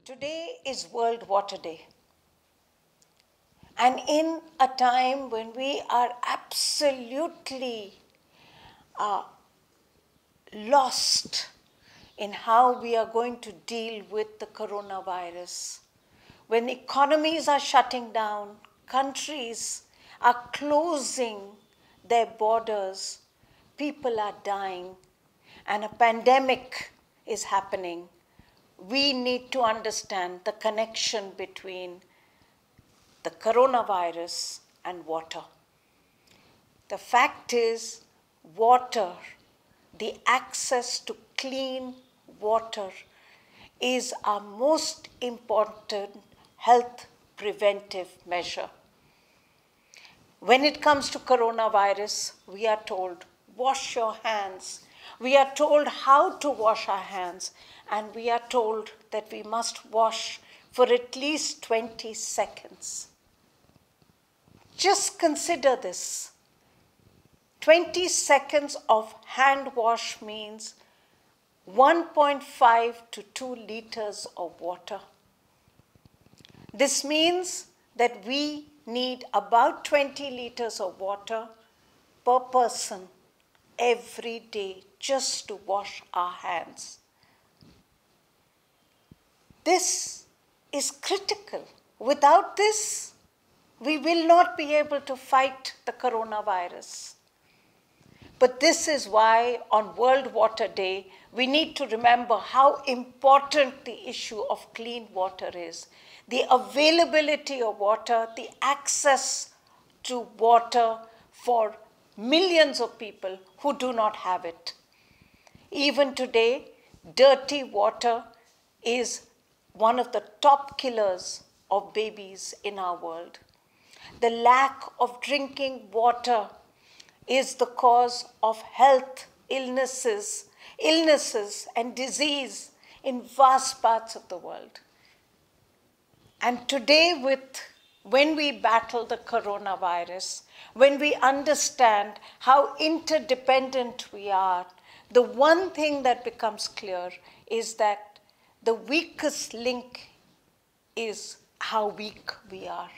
Today is World Water Day. And in a time when we are absolutely lost in how we are going to deal with the coronavirus, when economies are shutting down, countries are closing their borders, people are dying, and a pandemic is happening, we need to understand the connection between the coronavirus and water. The fact is, water, the access to clean water, is our most important health preventive measure. When it comes to coronavirus, we are told, wash your hands. We are told how to wash our hands, and we are told that we must wash for at least 20 seconds. Just consider this. 20 seconds of hand wash means 1.5 to 2 liters of water. This means that we need about 20 liters of water per person every day just to wash our hands. This is critical. Without this, we will not be able to fight the coronavirus. But this is why on World Water Day, we need to remember how important the issue of clean water is. The availability of water, the access to water for millions of people who do not have it. Even today, dirty water is one of the top killers of babies in our world. The lack of drinking water is the cause of health illnesses and disease in vast parts of the world. And today, when we battle the coronavirus, when we understand how interdependent we are, the one thing that becomes clear is that the weakest link is how weak we are.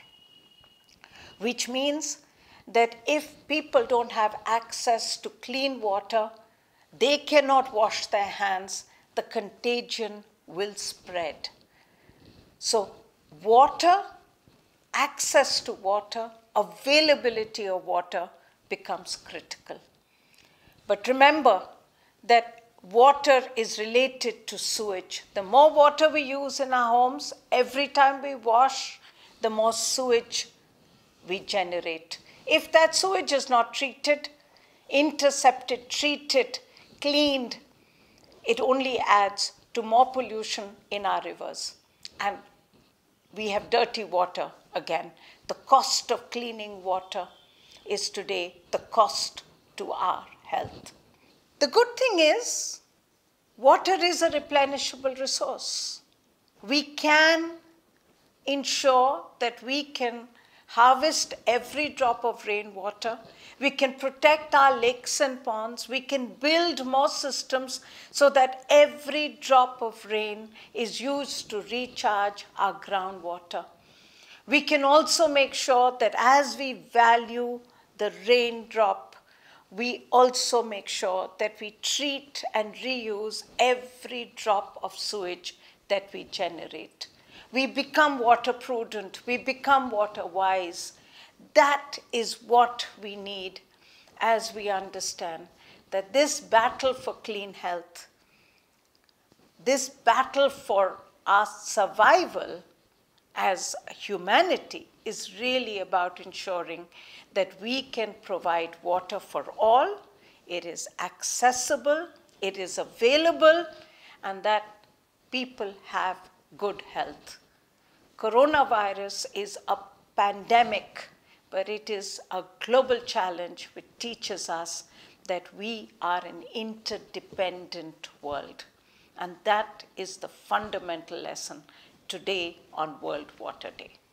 Which means that if people don't have access to clean water, they cannot wash their hands, the contagion will spread. So water, access to water, availability of water becomes critical. But remember that water is related to sewage. The more water we use in our homes, every time we wash, the more sewage we generate. If that sewage is not treated, intercepted, treated, cleaned, it only adds to more pollution in our rivers. And we have dirty water again. The cost of cleaning water is today the cost to our health. The good thing is, water is a replenishable resource. We can ensure that we can harvest every drop of rainwater. We can protect our lakes and ponds. We can build more systems so that every drop of rain is used to recharge our groundwater. We can also make sure that as we value the raindrop, we also make sure that we treat and reuse every drop of sewage that we generate. We become water prudent, we become water wise. That is what we need as we understand that this battle for clean health, this battle for our survival as humanity is really about ensuring that we can provide water for all, it is accessible, it is available, and that people have good health. Coronavirus is a pandemic, but it is a global challenge which teaches us that we are an interdependent world. And that is the fundamental lesson today on World Water Day.